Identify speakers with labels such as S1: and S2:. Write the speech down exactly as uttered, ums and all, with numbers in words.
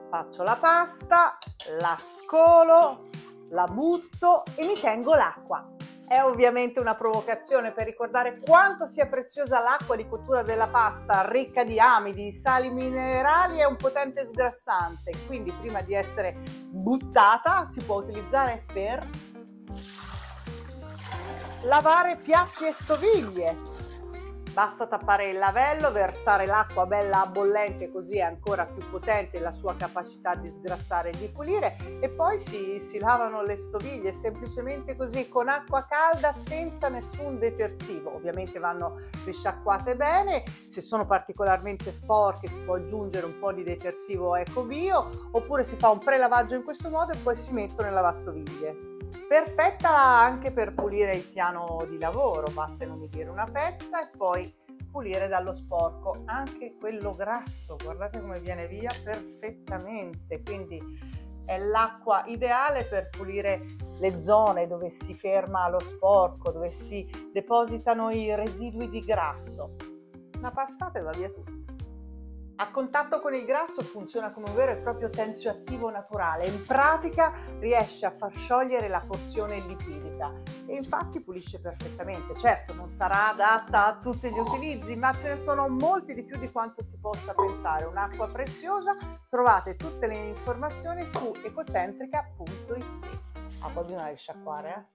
S1: Faccio la pasta, la scolo, la butto e mi tengo l'acqua. È ovviamente una provocazione per ricordare quanto sia preziosa l'acqua di cottura della pasta, ricca di amidi, sali minerali e un potente sgrassante. Quindi prima di essere buttata si può utilizzare per lavare piatti e stoviglie. Basta tappare il lavello, versare l'acqua bella bollente, così è ancora più potente la sua capacità di sgrassare e di pulire, e poi si, si lavano le stoviglie semplicemente così con acqua calda senza nessun detersivo. Ovviamente vanno risciacquate bene, se sono particolarmente sporche si può aggiungere un po' di detersivo Ecobio oppure si fa un prelavaggio in questo modo e poi si mettono nel lavastoviglie. Perfetta anche per pulire il piano di lavoro, basta inumidire una pezza e poi pulire dallo sporco, anche quello grasso, guardate come viene via perfettamente, quindi è l'acqua ideale per pulire le zone dove si ferma lo sporco, dove si depositano i residui di grasso. Una passata e va via tutto. A contatto con il grasso funziona come un vero e proprio tensioattivo naturale, in pratica riesce a far sciogliere la porzione lipidica e infatti pulisce perfettamente. Certo, non sarà adatta a tutti gli utilizzi, ma ce ne sono molti di più di quanto si possa pensare. Un'acqua preziosa, trovate tutte le informazioni su ecocentrica punto it. Ah, poi bisogna risciacquare, eh?